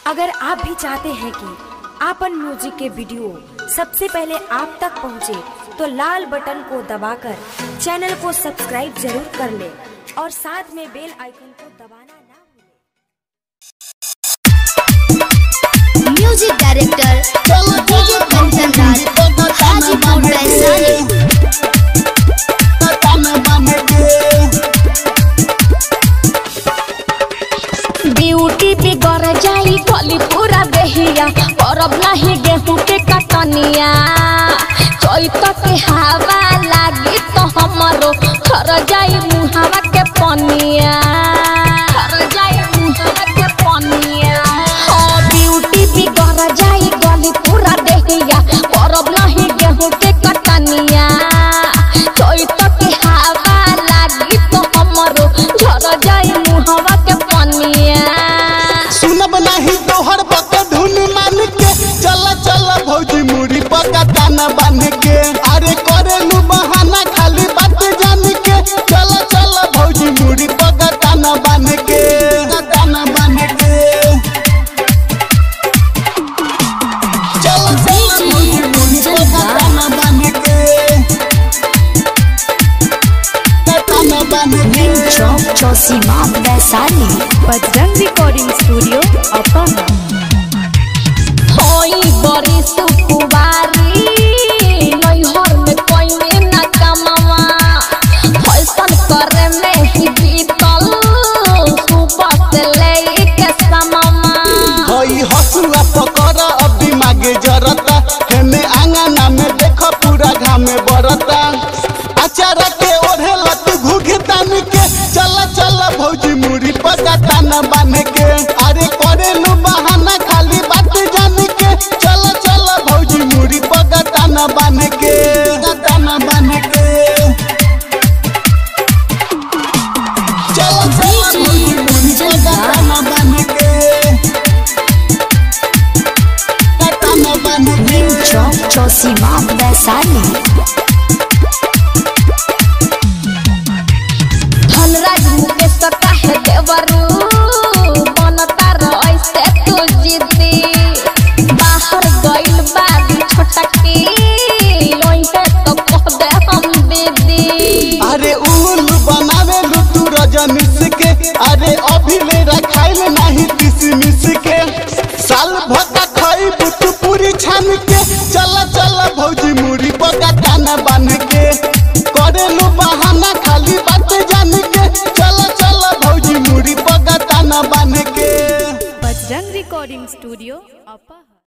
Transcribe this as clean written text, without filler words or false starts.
अगर आप भी चाहते हैं कि आपन म्यूजिक के वीडियो सबसे पहले आप तक पहुंचे, तो लाल बटन को दबाकर चैनल को सब्सक्राइब जरूर कर ले और साथ में बेल आइकन को दबाना ना भूलें। Music director DJ Kanchan Raj Hajipur Vaishali. Beauty बिगड़ जाई गली पूरा बेहिया, परब नहीं गेहूं के कटनिया। चैत के हवा लागी तो हमरो खर जाई मुहावा के पनिया, खर जाई मुहावा के पनिया। ओ ब्यूटी बिगड़ जाई गली पूरा बेहिया, परब नहीं गेहूं के कटनिया। चैत के हवा लागी तो हमरो झर जाई मुहावा के पनिया। सुनब नहीं तोहर बक धुन मान के, चल चल भौजी मुड़ी पका ताना बांध के। अरे करेलू बहाना खाली बात जान के, चल चल भौजी मुड़ी पका ताना बांध के, ताना बांध के। चल चल भौजी मुड़ी पका ताना बांध के, ताना बांध के। चौक चौसीमा वैशाली। बजरंग रिकॉर्डिंग स्टूडियो अपर। होई बड़ी सुकुवारी नैहर में कोई ना कमावा, फैशन करे में ही बीतल सुबह से लेके समामा। हई हसुआ पकड़ अब दिमागे जरता, हेने आंगना में देख पूरा घामे बरता। अचार के ओढ़े लत घुघ तान के, चल चल भौजी मुड़ी पका ताना बांध के। अरे करेलू बहाना खाली बात जान के, चल चल भौजी मुड़ी पका ताना बांध के, ताना बांध के। चल चल भौजी मुड़ी पका ताना बांध के, ताना बांध के। चौक चौसीमा वैशाली। धनराज मुकेश काहे देवरू बनता ऐसे तू जिद्दी। बाहर गइल बारी छोटकी लोइहे तो कह दे हम दीदी। अरे उल बनावे लू तू रजनीश के, अरे अभी ले रखाइल नहीं किसमिस के। साल भका खाई तू पूरी छान के, चल चल भौजी मुड़ी पका ताना बांध के। करेलू बहाना खाली बात जान के, चल चल भौजी मुड़ी पका ताना बांध के। बजरंग रिकॉर्डिंग स्टूडियो अपर।